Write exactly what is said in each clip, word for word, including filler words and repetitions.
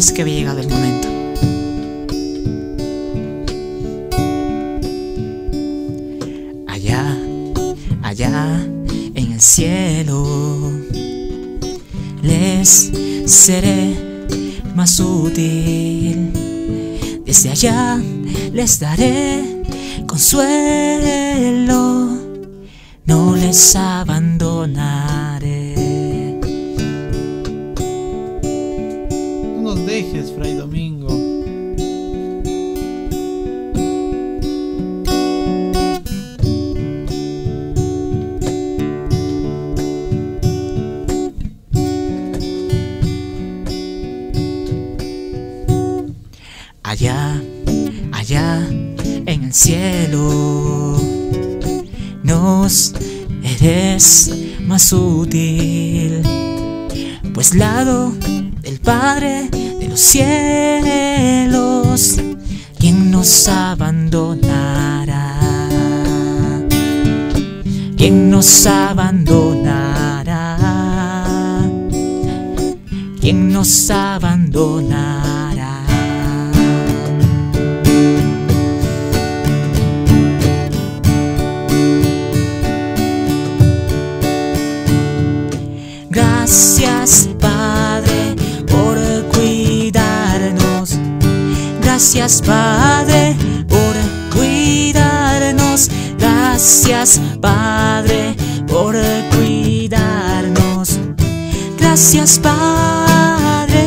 es que había llegado el momento. Allá, allá en el cielo les seré más útil. Desde allá les daré consuelo, no les abandonaré. No nos dejes, Fray Domingo. Allá, allá en el cielo nos eres más útil, pues lado del Padre de los cielos, ¿quién nos abandonará? ¿Quién nos abandonará? ¿Quién nos abandonará? Gracias, Padre, por cuidarnos. Gracias, Padre, por cuidarnos. Gracias, Padre, por cuidarnos. Gracias, Padre.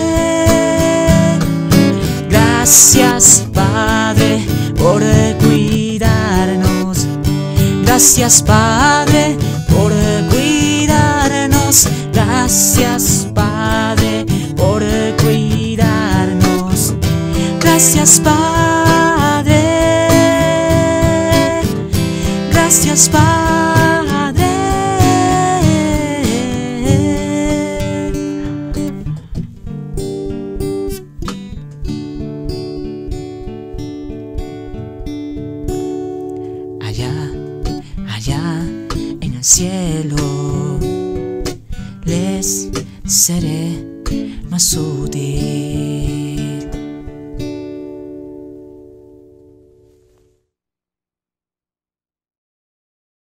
Gracias, Padre, por cuidarnos. Gracias, Padre, por cuidarnos. Gracias, Padre, por cuidarnos. Gracias, Padre. Gracias, Padre. Allá, allá en el cielo les seré más útil.